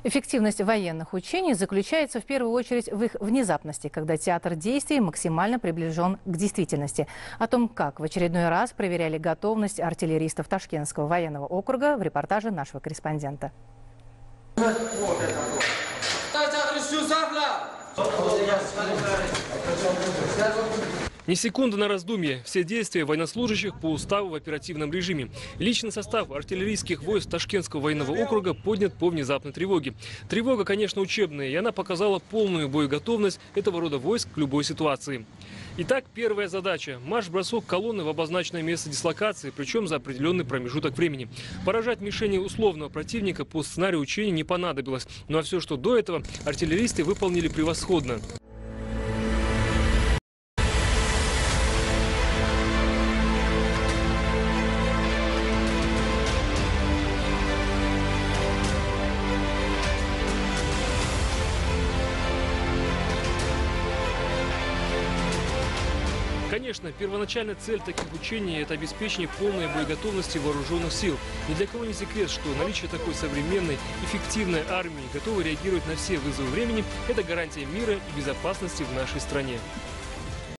Эффективность военных учений заключается в первую очередь в их внезапности, когда театр действий максимально приближен к действительности. О том, как в очередной раз проверяли готовность артиллеристов Ташкентского военного округа, в репортаже нашего корреспондента. Ни секунды на раздумье. Все действия военнослужащих по уставу в оперативном режиме. Личный состав артиллерийских войск Ташкентского военного округа поднят по внезапной тревоге. Тревога, конечно, учебная, и она показала полную боеготовность этого рода войск к любой ситуации. Итак, первая задача – марш-бросок колонны в обозначенное место дислокации, причем за определенный промежуток времени. Поражать мишени условного противника по сценарию учения не понадобилось. Ну а все, что до этого, артиллеристы выполнили превосходно. Конечно, первоначальная цель таких учений – это обеспечение полной боеготовности вооруженных сил. Ни для кого не секрет, что наличие такой современной, эффективной армии, готовой реагировать на все вызовы времени – это гарантия мира и безопасности в нашей стране.